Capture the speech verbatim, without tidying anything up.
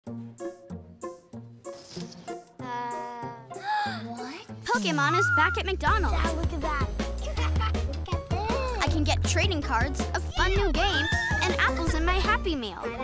What? Pokemon is back at McDonald's. Dad, look at that. Look at this. I can get trading cards, a fun new game, and apples in my Happy Meal. I